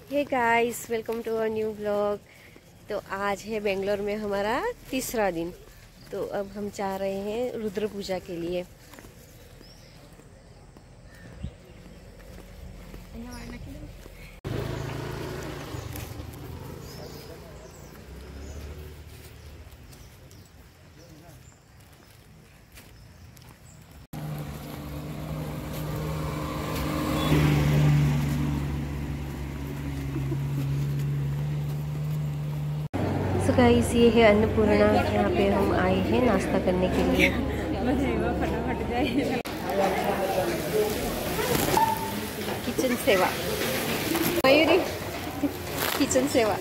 Hey guys, welcome to our new vlog. तो आज है बेंगलोर में हमारा तीसरा दिन। तो अब हम जा रहे हैं रुद्र पूजा के लिए। सो गाइस, ये है अन्नपूर्णा। यहाँ पे हम आए हैं नाश्ता करने के लिए। किचन सेवा, मयूरी किचन सेवा।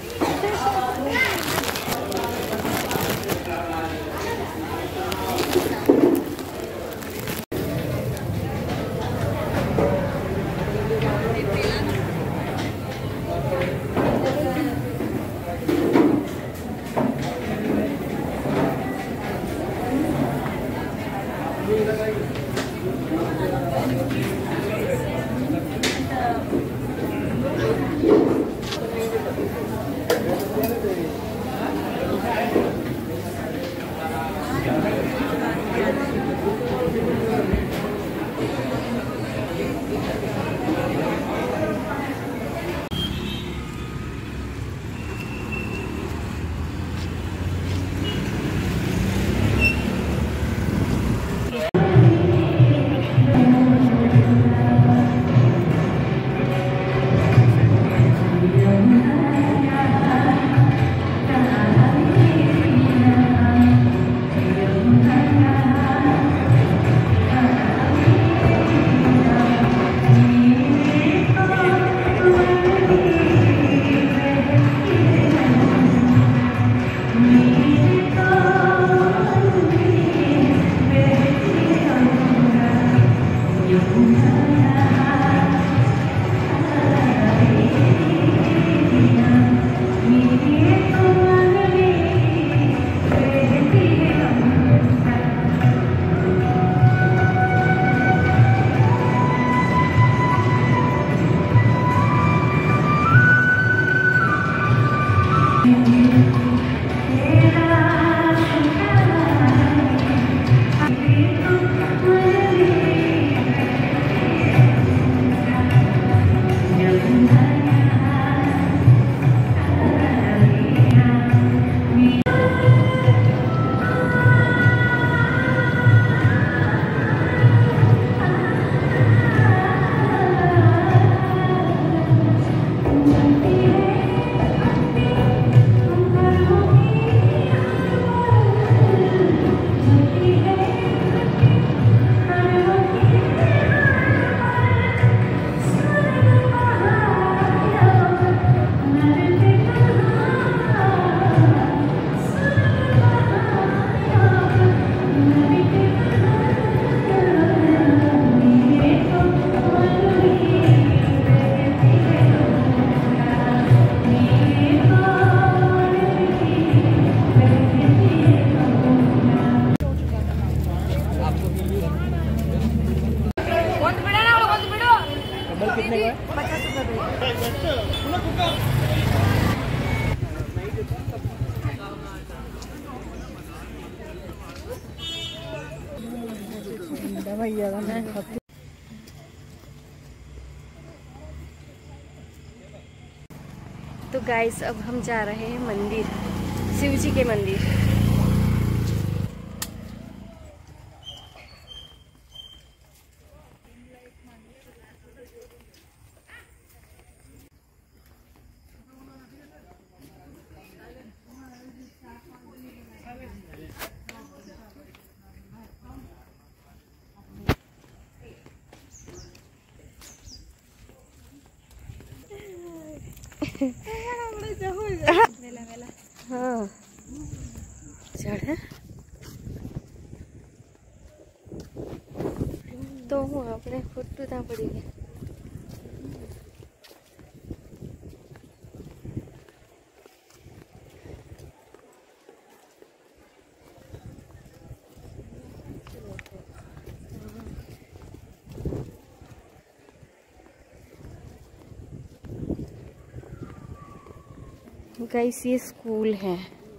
तो गाइस, अब हम जा रहे हैं मंदिर, शिव जी के मंदिर। हाँ, चढ़ तो हूँ अपने फोटो था पड़ी है। गाइस ये स्कूल है।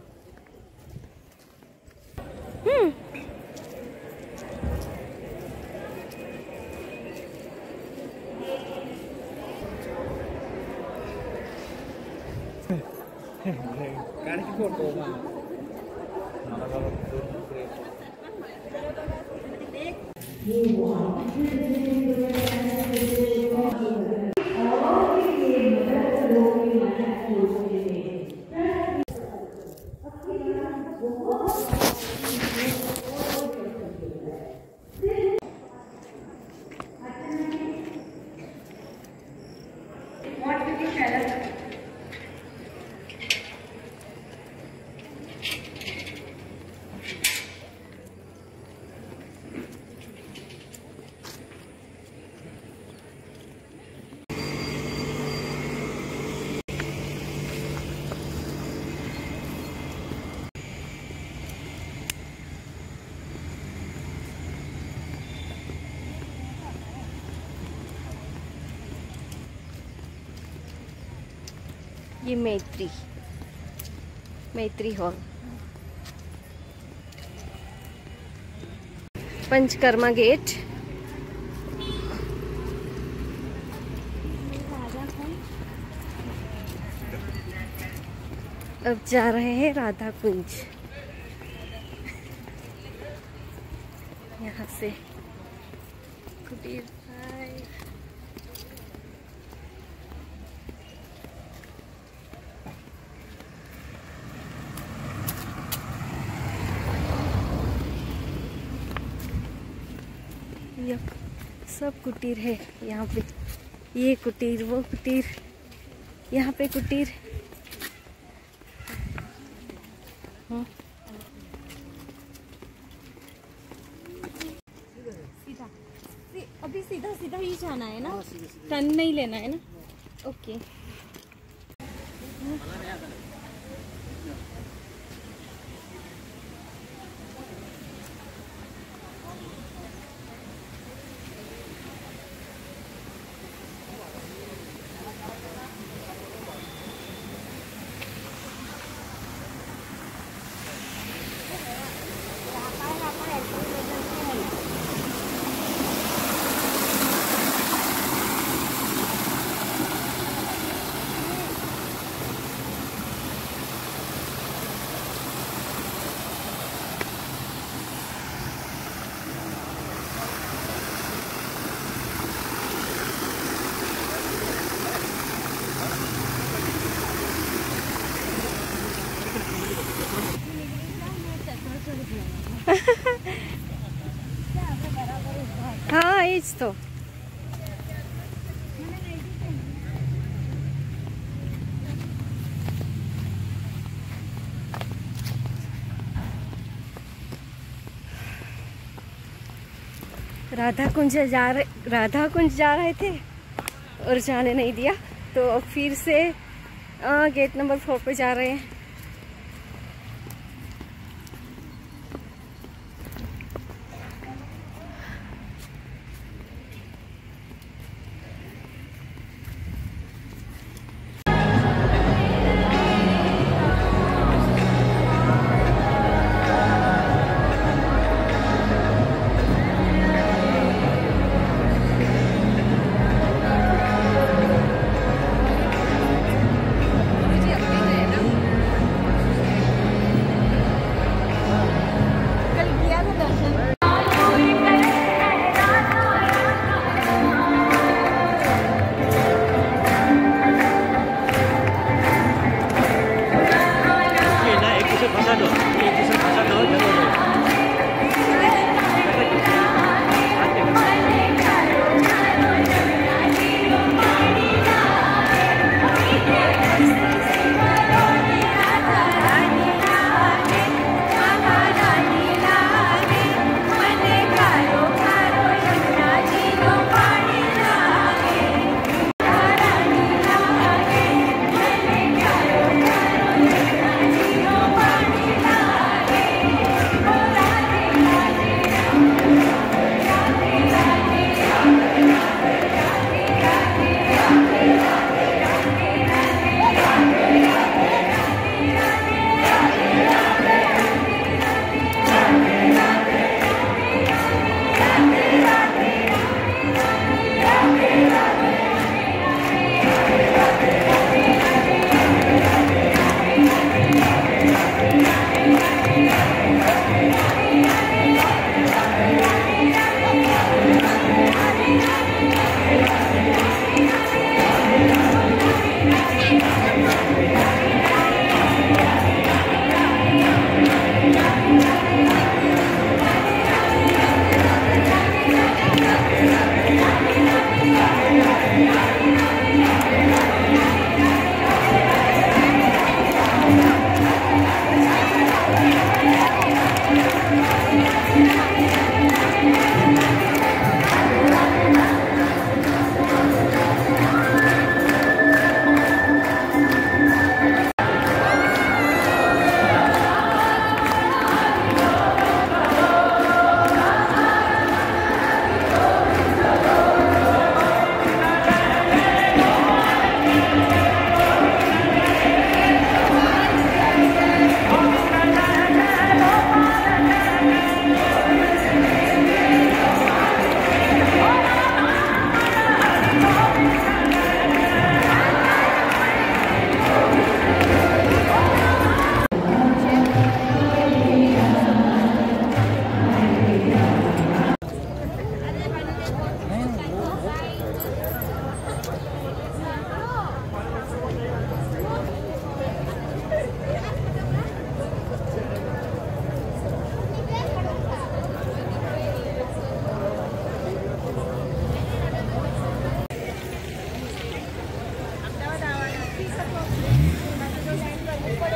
ये मैत्री हॉल, पंचकर्मा गेट। अब जा रहे हैं राधा कुंज। यहाँ से कुटीर सब कुटीर है यहाँ पे। ये कुटीर, वो कुटीर, यहाँ पे कुटीर। सीधा अभी सीधा सीधा ही जाना है ना, टर्न नहीं लेना है ना। ओके। हाँ एज तो राधा कुंज जा रहे थे और जाने नहीं दिया, तो अब फिर से गेट नंबर 4 पे जा रहे हैं।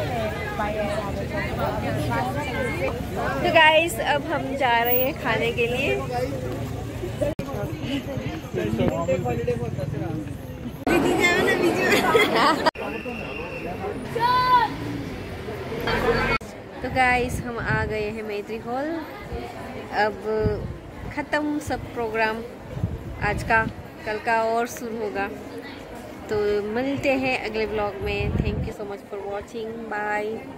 तो गाइस अब हम जा रहे हैं खाने के लिए। तो गाइस हम आ गए हैं मैत्री हॉल। अब ख़त्म सब प्रोग्राम आज का, कल का और शुरू होगा। तो मिलते हैं अगले ब्लॉग में। Thank you so much for watching, bye.